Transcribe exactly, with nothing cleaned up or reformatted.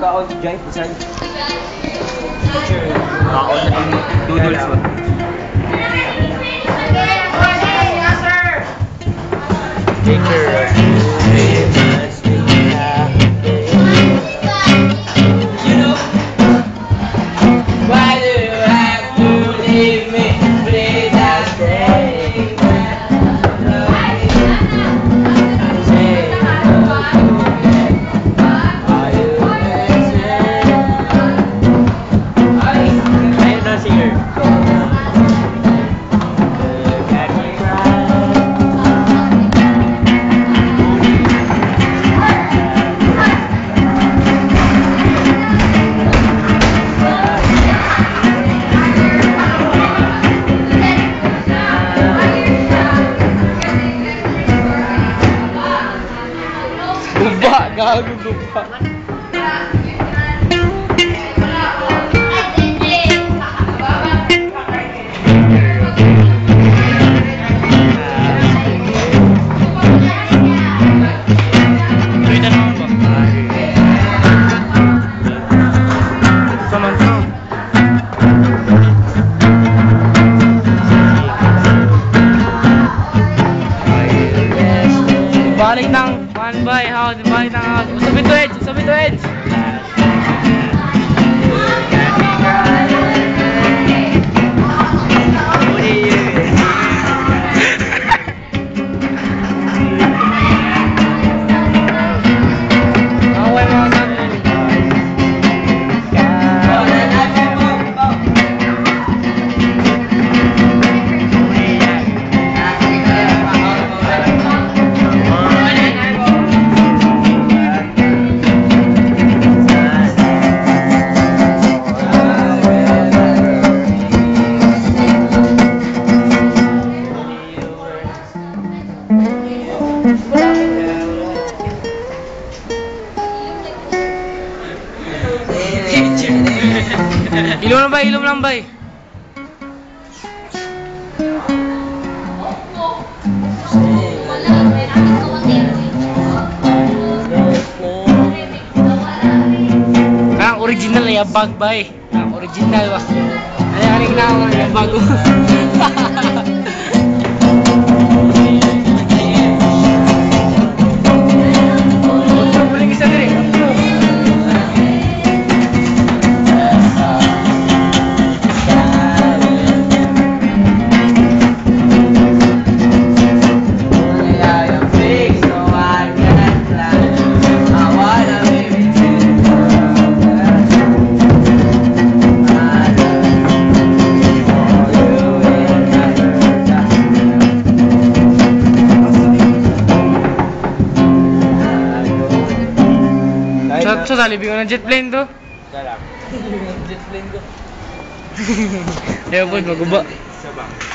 kaon si Jai, isan. Kaon na yung doodles ba? Take care of you, must be happy. You know, why do you have to leave me? Please I stay. Guba, gago guba. Balik ng one by house, balik ng house. Sabi to edge, sabi to edge. Ilom lang bay, ilom lang bay. Kang original ya bag bay. Kang original ba. Ano na ako ng bago. So, salibin ko ng jet plane to. Jet plane ko. Ayaw po, maguba. Sabang.